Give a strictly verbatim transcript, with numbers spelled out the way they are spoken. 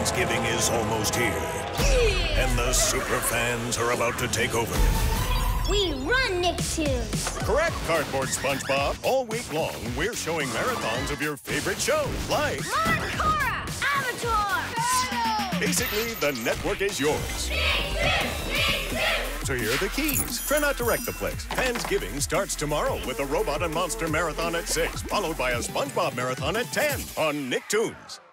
Thanksgiving is almost here. And the super fans are about to take over. We run Nicktoons. Correct, Cardboard SpongeBob. All week long, we're showing marathons of your favorite shows, like... Cora, Avatar! Turtle! Basically, the network is yours. So here are the keys. Try not to wreck the place. Fansgiving starts tomorrow with a Robot and Monster Marathon at six, followed by a SpongeBob Marathon at ten on Nicktoons.